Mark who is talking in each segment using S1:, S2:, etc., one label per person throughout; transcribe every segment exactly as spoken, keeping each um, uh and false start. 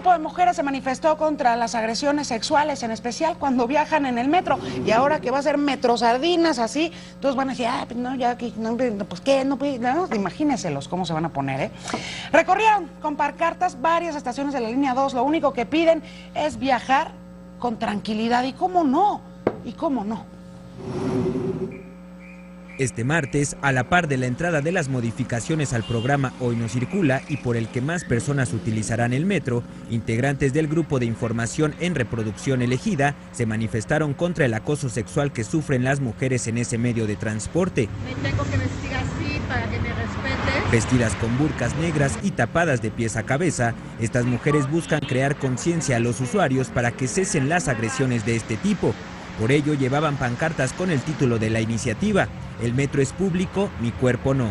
S1: grupo de mujeres se manifestó contra las agresiones sexuales, en especial cuando viajan en el metro. Y ahora que va a ser metro sardinas, así, todos van a decir, ah, pues no, ya, no, pues qué, no, no, imagínenselos cómo se van a poner, ¿eh? Recorrieron con pancartas varias estaciones de la línea dos. Lo único que piden es viajar con tranquilidad. ¿Y cómo no? ¿Y cómo no?
S2: Este martes, a la par de la entrada de las modificaciones al programa Hoy No Circula y por el que más personas utilizarán el metro, integrantes del grupo de información en reproducción elegida se manifestaron contra el acoso sexual que sufren las mujeres en ese medio de transporte.
S3: Me tengo que vestir así para que me respetes.
S2: Vestidas con burcas negras y tapadas de pies a cabeza, estas mujeres buscan crear conciencia a los usuarios para que cesen las agresiones de este tipo. Por ello llevaban pancartas con el título de la iniciativa: El metro es público, mi cuerpo no.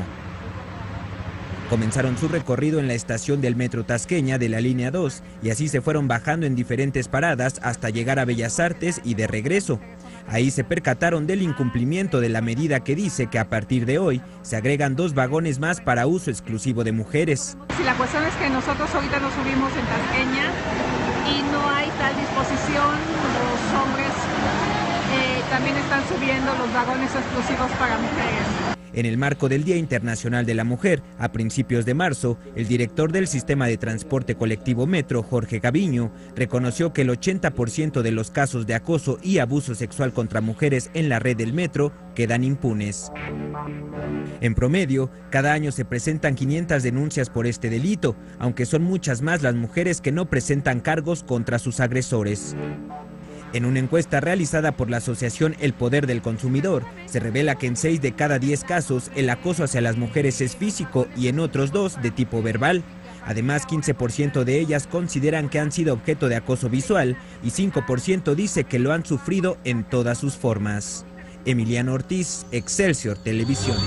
S2: Comenzaron su recorrido en la estación del metro Tasqueña de la línea dos y así se fueron bajando en diferentes paradas hasta llegar a Bellas Artes y de regreso. Ahí se percataron del incumplimiento de la medida que dice que a partir de hoy se agregan dos vagones más para uso exclusivo de mujeres.
S3: Si la cuestión es que nosotros ahorita nos subimos en Tasqueña y no hay tal disposición, los hombres eh, también están subiendo los vagones exclusivos para mujeres.
S2: En el marco del Día Internacional de la Mujer, a principios de marzo, el director del Sistema de Transporte Colectivo Metro, Jorge Gaviño, reconoció que el ochenta por ciento de los casos de acoso y abuso sexual contra mujeres en la red del metro quedan impunes. En promedio, cada año se presentan quinientas denuncias por este delito, aunque son muchas más las mujeres que no presentan cargos contra sus agresores. En una encuesta realizada por la asociación El Poder del Consumidor, se revela que en seis de cada diez casos el acoso hacia las mujeres es físico y en otros dos de tipo verbal. Además, quince por ciento de ellas consideran que han sido objeto de acoso visual y cinco por ciento dice que lo han sufrido en todas sus formas. Emiliano Ortiz, Excelsior Televisión.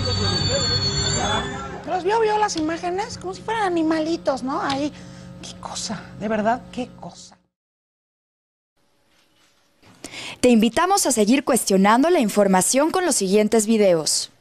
S1: Los vio, vio las imágenes como si fueran animalitos, ¿no? Ahí, qué cosa, de verdad, qué cosa.
S4: Te invitamos a seguir cuestionando la información con los siguientes videos.